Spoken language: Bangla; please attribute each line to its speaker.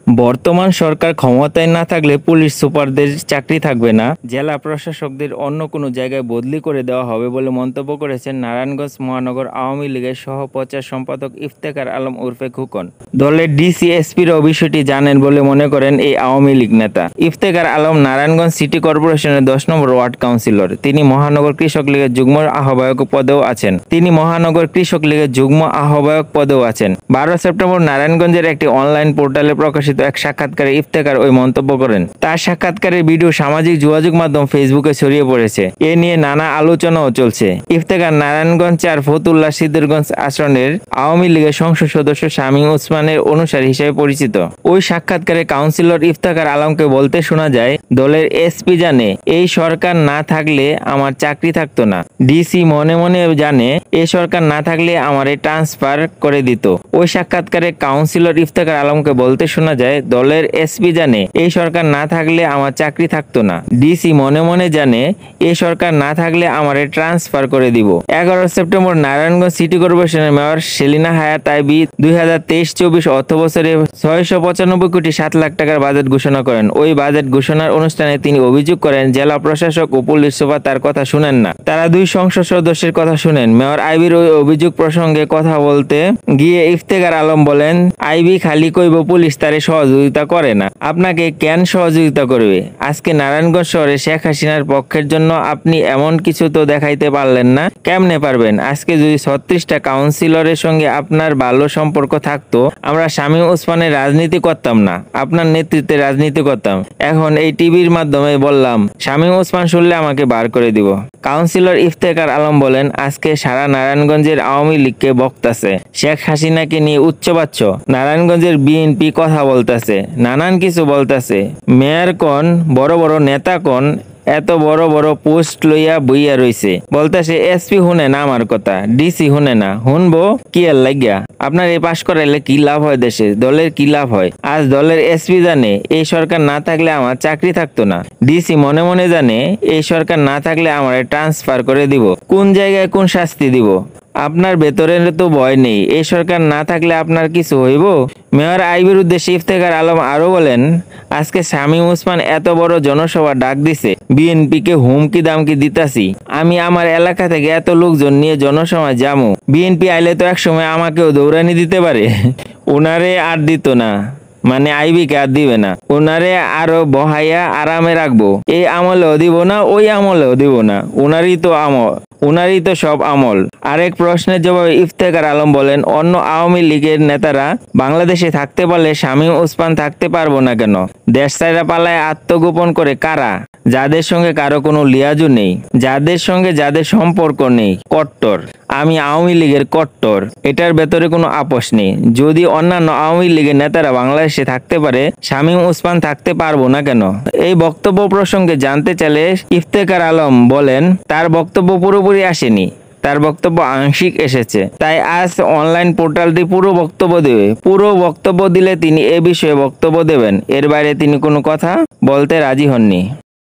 Speaker 1: বর্তমান সরকার ক্ষমতায় না থাকলে পুলিশ সুপারদের চাকরি থাকবে না, জেলা প্রশাসকদের অন্য কোনো জায়গায় বদলি করে দেওয়া হবে বলে মন্তব্য করেছেন নারায়ণগঞ্জ মহানগর আওয়ামী লীগের সহ-প্রচার সম্পাদক ইফতেখার আলম ওরফে খোকন। দলের ডিসি এসপিরও বিষয়টি জানেন বলে মনে করেন এই আওয়ামী লীগ নেতা। ইফতেখার আলম নারায়ণগঞ্জ সিটি কর্পোরেশনের 10 নম্বর ওয়ার্ড কাউন্সিলর। তিনি মহানগর কৃষক লীগের যুগ্ম আহ্বায়ক পদেও আছেন। 12 সেপ্টেম্বর নারায়ণগঞ্জের একটি অনলাইন পোর্টালে প্রকাশিত এক সাক্ষাৎকারে ইফতেখার ওই মন্তব্য করেন। তার সাক্ষাৎকারের ভিডিও সামাজিক যোগাযোগ মাধ্যম ফেসবুকে ছড়িয়ে পড়েছে। এ নিয়ে নানা আলোচনাও চলছে। ইফতেখার নারায়ণগঞ্জ 4 ফতুল্লা সিদ্ধিরগঞ্জ আসনের আওয়ামী লীগের সংসদ সদস্য শামীম ওসমানের অনুসারী হিসেবে পরিচিত। ওই সাক্ষাৎকারে কাউন্সিলর ইফতেখার আলমকে বলতে শোনা যায়, দলের এসপি জানে এই সরকার না থাকলে আমার চাকরি থাকতো না। ডিসি মনে মনে জানে এই সরকার না থাকলে আমারে ট্রান্সফার করে দিত। ওই সাক্ষাৎকারে কাউন্সিলর ইফতেখার আলমকে বলতে শোনা যায়, দলের এসপি জানে এই সরকার না থাকলে আমার চাকরি থাকতো না। ডিসি মনে মনে জানে এই সরকার না থাকলে আমারে ট্রান্সফার করে দিব। 11 সেপ্টেম্বর নারায়ণগঞ্জ সিটি কর্পোরেশনের মেয়র সেলিনা হায়াত আইবি 2023-24 অর্থবছরে 695 কোটি 7 লাখ টাকার বাজেট ঘোষণা করেন। ওই বাজেট ঘোষণার অনুষ্ঠানে তিনি অভিযোগ করেন, জেলা প্রশাসক ও পুলিশ সুপার তার কথা শুনেন না, তারা 2 সংসদ সদস্যের কথা শুনেন। মেয়র আইবির ওই অভিযোগ প্রসঙ্গে কথা বলতে গিয়ে ইফতেখার আলম বলেন, আইবি খালি কইব পুলিশ তারে সহযোগিতা করে না, আপনাকে কেন সহযোগিতা করবে? আজকে নারায়ণগঞ্জ শহরে শেখ হাসিনার পক্ষের জন্য আপনি এমন কিছু তো দেখাইতে পারলেন না, কেমনে পারবেন? আজকে যদি 36টা কাউন্সিলরের সঙ্গে আপনার ভালো সম্পর্ক থাকতো, আমরা শামীম ওসমানের রাজনীতি করতাম না, আপনার নেতৃত্বে রাজনীতি করতাম। এখন এই টিভির মাধ্যমে বললাম, শামীম ওসমান শুনলে আমাকে বার করে দিব। কাউন্সিলর ইফতেখার আলম বলেন, আজকে সারা নারায়ণগঞ্জের আওয়ামী লীগকে বক্তাছে, শেখ হাসিনাকে নিয়ে উচ্চবাচ্য, নারায়ণগঞ্জের বিএনপি কথা বলতেছে, নানান কিছু বলতেছে, মেয়র কোন, বড় বড় নেতা কোন, এত বড় বড় পোস্ট লইয়া বইয়া রইছে, বলতেছে এসপি হুনে না আমার কথা, ডিসি হুনে না, হুনবো কি আর লাগিয়া? আপনার এই পাশ করাইলে কি লাভ হয়? দেশে দলের কি লাভ হয়? আজ দলের এসপি জানে এই সরকার না থাকলে আমার চাকরি থাকতো না। ডিসি মনে মনে জানে এই সরকার না থাকলে আমার ট্রান্সফার করে দিব। কোন জায়গায় কোন শাস্তি দিব? আপনার ভেতরে তো ভয় নেই, এই সরকার না থাকলে আপনার কিছু হইব? মেয়র আইবির উদ্দেশ্যে ইফতেখার আলম আরো বলেন, আজকে শামীম ওসমান এত বড় জনসভা ডাক দিছে, বিএনপিকে হুমকি দামকি দিতাছি, আমি আমার এলাকা থেকে এত লোকজন নিয়ে জনসভায় যাবো, বিএনপি আইলে তো একসময় আমাকেও দৌড়ানি দিতে পারে। ওনারে আর দিত না, মানে আইবিকে আর দিবে না, ওনারে আরো বহাইয়া আরামে রাখবো। এই আমলেও দিব না, ওই আমলেও দিব না, ওনারই তো আমল, উনারই তো সব আমল। আরেক প্রশ্নের জবাবে ইফতেখার আলম বলেন, অন্য আওয়ামী লীগের নেতারা বাংলাদেশে থাকতে পারলে শামীম ওসমান থাকতে পারবো না কেন? দেশ ছাইরা পালায় আত্মগোপন করে কারা? যাদের সঙ্গে কারো কোনো লিয়াজু নেই, যাদের সঙ্গে যাদের সম্পর্ক নেই, কট্টর। আমি আওয়ামী লীগের কট্টর, এটার ভেতরে কোনো আপোষ নেই। যদি অন্যান্য আওয়ামী লীগের নেতারা বাংলাদেশে থাকতে পারে, শামীম ওসমান থাকতে পারবো না কেন? এই বক্তব্য প্রসঙ্গে জানতে চাইলে ইফতেখার আলম বলেন, তার বক্তব্য পুরোপুরি আসেনি, তার বক্তব্য আংশিক এসেছে, তাই আজ অনলাইন পোর্টালটি পুরো বক্তব্য দেবে। পুরো বক্তব্য দিলে তিনি এ বিষয়ে বক্তব্য দেবেন, এর বাইরে তিনি কোনো কথা বলতে রাজি হননি।